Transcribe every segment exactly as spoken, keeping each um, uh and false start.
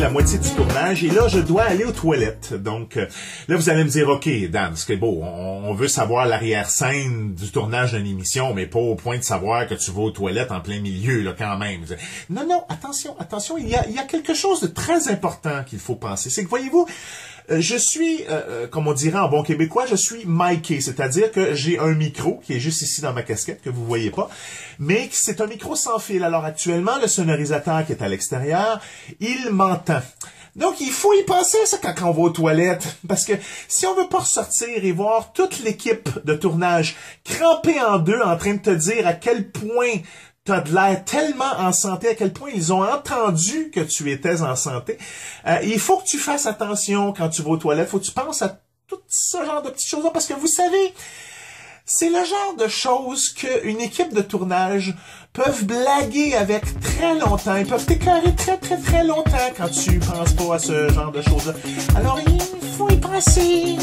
la moitié du tournage et là, je dois aller aux toilettes. Donc, euh, là, vous allez me dire, OK, Dan, c'est beau, on, on veut savoir l'arrière-scène du tournage d'une émission, mais pas au point de savoir que tu vas aux toilettes en plein milieu, là, quand même. Non, non, attention, attention, il y a, il y a quelque chose de très important qu'il faut penser. C'est que, voyez-vous, je suis, euh, comme on dirait en bon québécois, je suis micé, c'est-à-dire que j'ai un micro qui est juste ici dans ma casquette, que vous voyez pas, mais c'est un micro sans fil. Alors actuellement, le sonorisateur qui est à l'extérieur, il m'entend. Donc, il faut y penser, ça, quand on va aux toilettes. Parce que si on veut pas ressortir et voir toute l'équipe de tournage crampée en deux en train de te dire à quel point t'as de l'air tellement en santé, à quel point ils ont entendu que tu étais en santé. Euh, il faut que tu fasses attention quand tu vas aux toilettes. Faut que tu penses à tout ce genre de petites choses-là. Parce que vous savez, c'est le genre de choses qu'une équipe de tournage peuvent blaguer avec très longtemps. Ils peuvent t'éclairer très, très, très longtemps quand tu penses pas à ce genre de choses-là. Alors, il faut y penser.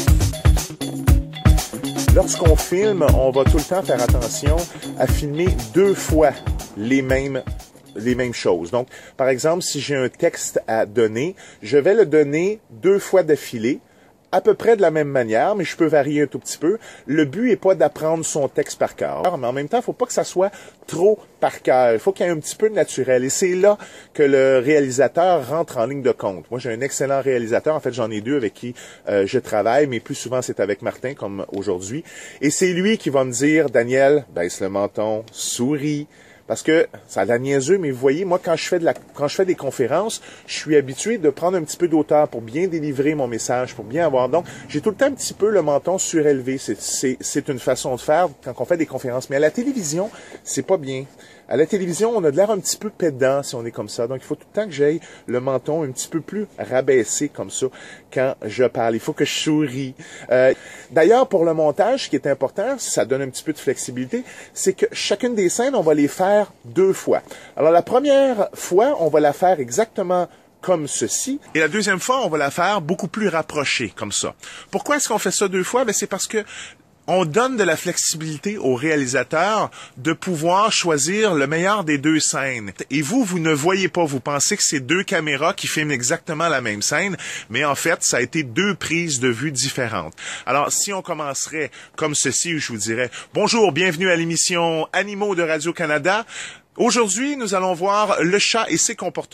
Lorsqu'on filme, on va tout le temps faire attention à filmer deux fois les mêmes, les mêmes choses. Donc, par exemple, si j'ai un texte à donner, je vais le donner deux fois d'affilée, à peu près de la même manière, mais je peux varier un tout petit peu. Le but est pas d'apprendre son texte par cœur, mais en même temps, il faut pas que ça soit trop par cœur. Il faut qu'il y ait un petit peu de naturel. Et c'est là que le réalisateur rentre en ligne de compte. Moi, j'ai un excellent réalisateur. En fait, j'en ai deux avec qui euh, je travaille, mais plus souvent, c'est avec Martin, comme aujourd'hui. Et c'est lui qui va me dire, Daniel, baisse le menton, souris. Parce que, ça a la niaiseux, mais vous voyez, moi, quand je fais de la, quand je fais des conférences, je suis habitué de prendre un petit peu d'auteur pour bien délivrer mon message, pour bien avoir. Donc, j'ai tout le temps un petit peu le menton surélevé. C'est, c'est, c'est une façon de faire quand on fait des conférences. Mais à la télévision, c'est pas bien. À la télévision, on a de l'air un petit peu pédant si on est comme ça. Donc, il faut tout le temps que j'aille le menton un petit peu plus rabaissé comme ça quand je parle. Il faut que je souris. Euh, d'ailleurs, pour le montage, ce qui est important, ça donne un petit peu de flexibilité, c'est que chacune des scènes, on va les faire deux fois. Alors, la première fois, on va la faire exactement comme ceci. Et la deuxième fois, on va la faire beaucoup plus rapprochée, comme ça. Pourquoi est-ce qu'on fait ça deux fois? Ben, c'est parce que on donne de la flexibilité au réalisateur de pouvoir choisir le meilleur des deux scènes. Et vous, vous ne voyez pas, vous pensez que c'est deux caméras qui filment exactement la même scène, mais en fait, ça a été deux prises de vue différentes. Alors, si on commencerait comme ceci, je vous dirais « Bonjour, bienvenue à l'émission Animaux de Radio-Canada. Aujourd'hui, nous allons voir le chat et ses comportements. »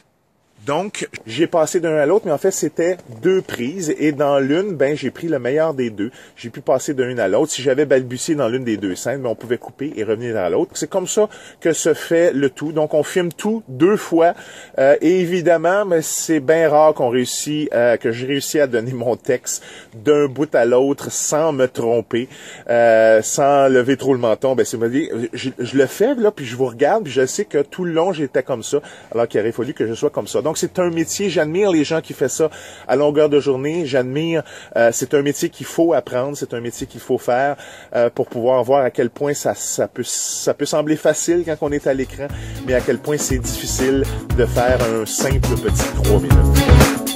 Donc, j'ai passé d'un à l'autre, mais en fait, c'était deux prises. Et dans l'une, ben, j'ai pris le meilleur des deux. J'ai pu passer d'une à l'autre. Si j'avais balbutié dans l'une des deux scènes, ben, on pouvait couper et revenir dans l'autre. C'est comme ça que se fait le tout. Donc, on filme tout deux fois. Euh, et évidemment, mais c'est bien rare qu'on réussit, euh, que j'ai réussi à donner mon texte d'un bout à l'autre sans me tromper, euh, sans lever trop le menton. Ben, c'est me dire, je, je le fais, là, puis je vous regarde, puis je sais que tout le long, j'étais comme ça, alors qu'il aurait fallu que je sois comme ça. Donc, Donc, c'est un métier, j'admire les gens qui font ça à longueur de journée, j'admire, euh, c'est un métier qu'il faut apprendre, c'est un métier qu'il faut faire euh, pour pouvoir voir à quel point ça, ça, peut, ça peut sembler facile quand on est à l'écran, mais à quel point c'est difficile de faire un simple petit trois minutes.